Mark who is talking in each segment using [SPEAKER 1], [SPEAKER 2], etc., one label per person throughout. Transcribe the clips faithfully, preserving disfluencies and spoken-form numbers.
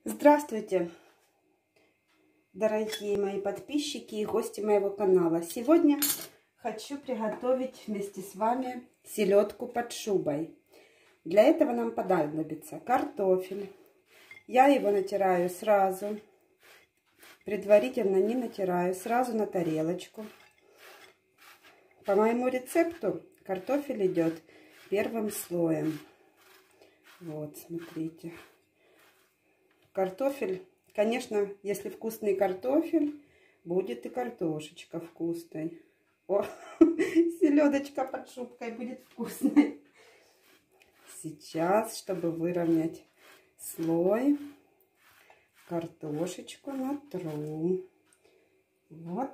[SPEAKER 1] Здравствуйте, дорогие мои подписчики и гости моего канала. Сегодня хочу приготовить вместе с вами селедку под шубой. Для этого нам понадобится картофель. Я его натираю сразу, предварительно не натираю, сразу на тарелочку. По моему рецепту картофель идет первым слоем. Вот, смотрите. Картофель, конечно, если вкусный картофель, будет и картошечка вкусной. О, селедочка под шубкой будет вкусной. Сейчас, чтобы выровнять слой, картошечку натру. Вот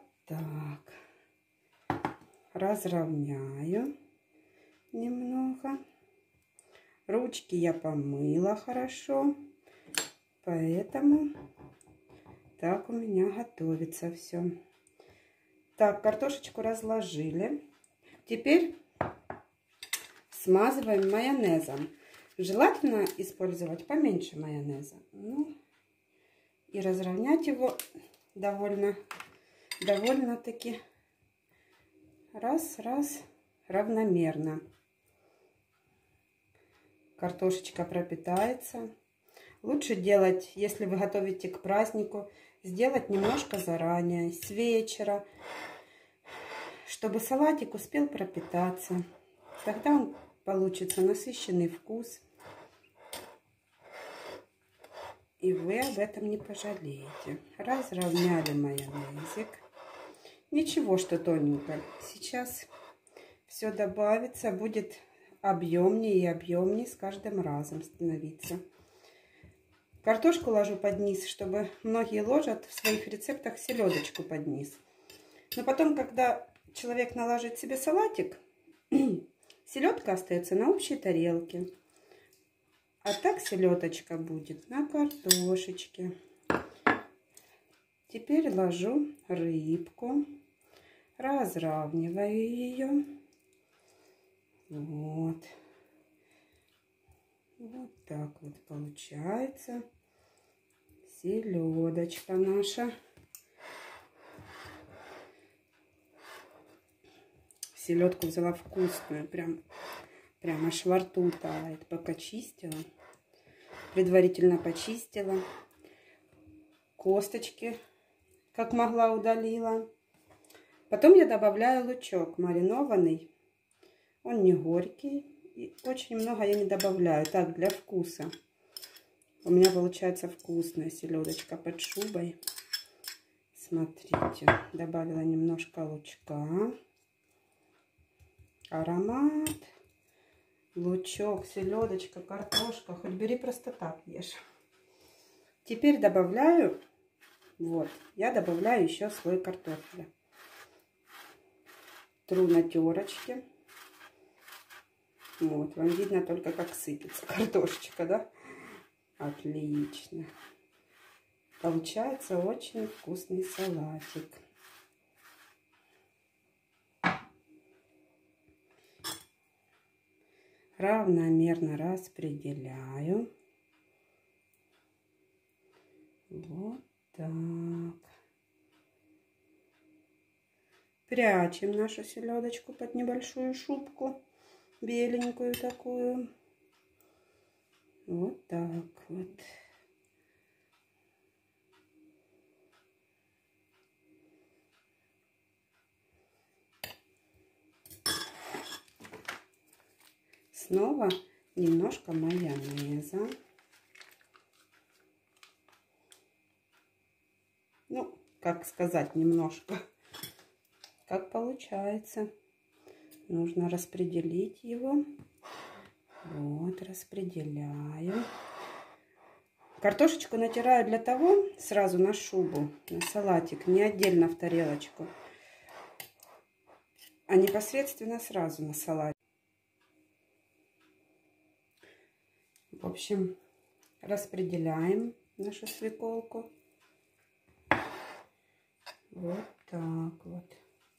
[SPEAKER 1] так. Разровняю немного. Ручки я помыла хорошо. Поэтому так у меня готовится все. Так, картошечку разложили. Теперь смазываем майонезом. Желательно использовать поменьше майонеза. Ну, и разровнять его довольно, довольно-таки раз-раз равномерно. Картошечка пропитается. Лучше делать, если вы готовите к празднику, сделать немножко заранее, с вечера, чтобы салатик успел пропитаться. Тогда он получится насыщенный вкус. И вы об этом не пожалеете. Разровняли майонезик. Ничего, что тоненько. Сейчас все добавится, будет объемнее и объемнее с каждым разом становиться. Картошку ложу под низ, чтобы многие ложат в своих рецептах селедочку под низ. Но потом, когда человек наложит себе салатик, селедка остается на общей тарелке. А так селедочка будет на картошечке. Теперь ложу рыбку, разравниваю ее. Вот. Вот так вот получается селедочка наша. Селедку взяла вкусную, прям, прям аж во рту тает. Пока чистила, предварительно почистила. Косточки, как могла, удалила. Потом я добавляю лучок маринованный. Он не горький. И очень много я не добавляю. Так, для вкуса. У меня получается вкусная селедочка под шубой. Смотрите. Добавила немножко лучка. Аромат. Лучок, селедочка, картошка. Хоть бери, просто так ешь. Теперь добавляю. Вот. Я добавляю еще слой картофеля. Тру на терочке. Вот, вам видно только, как сыпется картошечка, да? Отлично. Получается очень вкусный салатик. Равномерно распределяю. Вот так. Прячем нашу селедочку под небольшую шубку. Беленькую такую. Вот так вот. Снова немножко майонеза. Ну, как сказать, немножко. Как получается. Нужно распределить его. Вот, распределяю. Картошечку натираю для того, сразу на шубу, на салатик, не отдельно в тарелочку, а непосредственно сразу на салат. В общем, распределяем нашу свеколку. Вот так вот.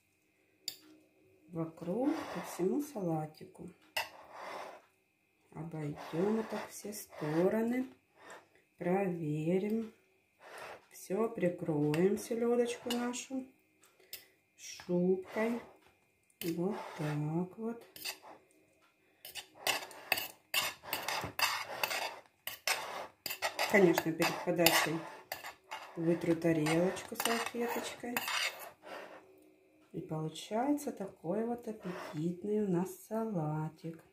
[SPEAKER 1] Вокруг по всему салатику. Обойдем это все стороны. проверим. Все, прикроем селедочку нашу шубкой. Вот так вот. Конечно, перед подачей вытру тарелочку салфеточкой. И получается такой вот аппетитный у нас салатик.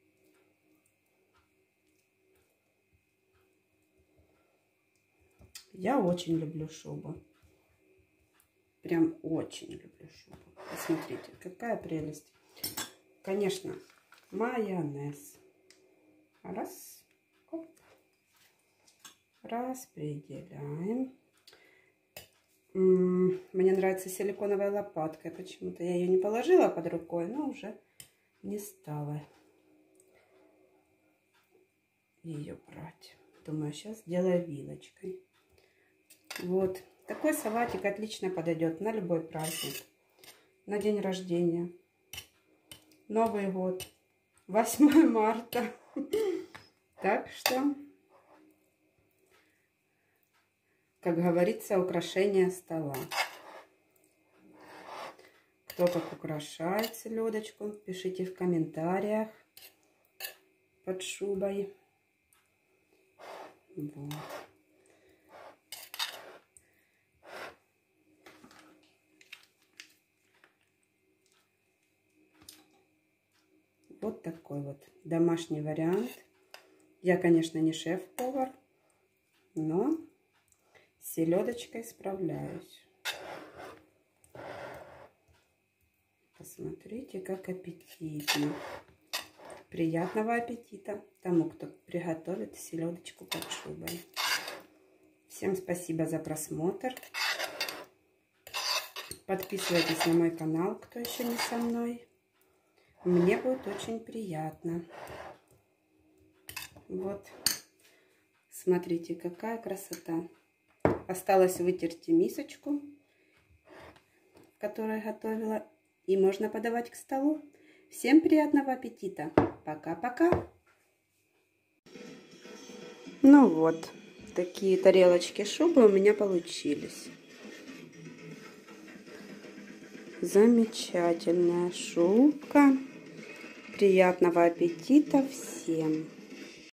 [SPEAKER 1] Я очень люблю шубу. Прям очень люблю шубу. Посмотрите, какая прелесть. Конечно, майонез. Раз. Оп. Распределяем. Мне нравится силиконовая лопатка. Почему-то я ее не положила под рукой, но уже не стала ее брать. Думаю, сейчас сделаю вилочкой. Вот. Такой салатик отлично подойдет на любой праздник. На день рождения. Новый год. восьмое марта. Так что, как говорится, украшение стола. Кто как украшает селедочку, пишите в комментариях под шубой. Вот. Вот такой вот домашний вариант. Я, конечно, не шеф-повар, но с селедочкой справляюсь. Посмотрите, как аппетитно. Приятного аппетита тому, кто приготовит селедочку под шубой. Всем спасибо за просмотр. Подписывайтесь на мой канал, кто еще не со мной. Мне будет очень приятно. Вот. Смотрите, какая красота. Осталось вытереть мисочку, в которой готовила. И можно подавать к столу. Всем приятного аппетита. Пока-пока. Ну вот, такие тарелочки шубы у меня получились. Замечательная шубка. Приятного аппетита всем.